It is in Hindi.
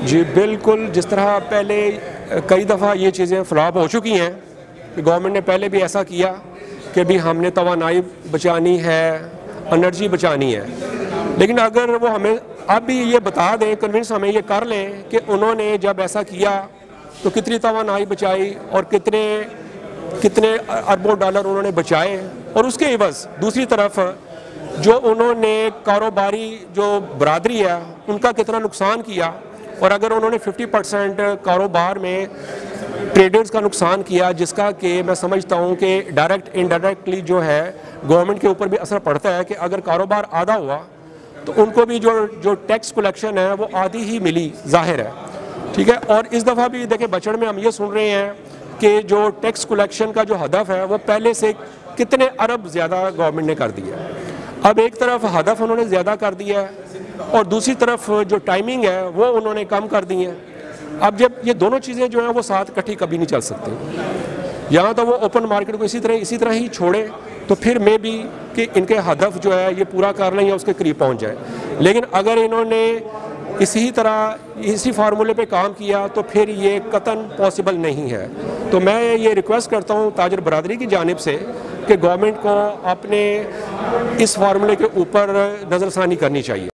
जी बिल्कुल, जिस तरह पहले कई दफ़ा ये चीज़ें फ्लॉप हो चुकी हैं कि गवर्नमेंट ने पहले भी ऐसा किया कि भी हमने तवानाई बचानी है, एनर्जी बचानी है, लेकिन अगर वो हमें अब भी ये बता दें, कन्विंस हमें ये कर लें कि उन्होंने जब ऐसा किया तो कितनी तवानाई बचाई और कितने कितने अरबों डॉलर उन्होंने बचाए, और उसके एवज़ दूसरी तरफ जो उन्होंने कारोबारी जो बरादरी है उनका कितना नुकसान किया, और अगर उन्होंने 50% कारोबार में ट्रेडर्स का नुकसान किया, जिसका कि मैं समझता हूँ कि डायरेक्ट इनडायरेक्टली जो है गवर्नमेंट के ऊपर भी असर पड़ता है कि अगर कारोबार आधा हुआ तो उनको भी जो टैक्स कलेक्शन है वो आधी ही मिली, जाहिर है, ठीक है। और इस दफ़ा भी देखिए बजट में हम ये सुन रहे हैं कि जो टैक्स कलेक्शन का जो हदफ है वो पहले से कितने अरब ज़्यादा गवर्नमेंट ने कर दिया। अब एक तरफ हदफ उन्होंने ज़्यादा कर दिया है और दूसरी तरफ जो टाइमिंग है वो उन्होंने कम कर दी है। अब जब ये दोनों चीज़ें जो हैं वो साथ इकट्ठी कभी नहीं चल सकती। यहाँ तो वो ओपन मार्केट को इसी तरह ही छोड़े तो फिर मे भी कि इनके हदफ जो है ये पूरा कर लें या उसके करीब पहुँच जाए, लेकिन अगर इन्होंने इसी फार्मूले पे काम किया तो फिर ये कतन पॉसिबल नहीं है। तो मैं ये रिक्वेस्ट करता हूँ ताजर बरादरी की जानिब से कि गवर्नमेंट को अपने इस फार्मूले के ऊपर नज़रसानी करनी चाहिए।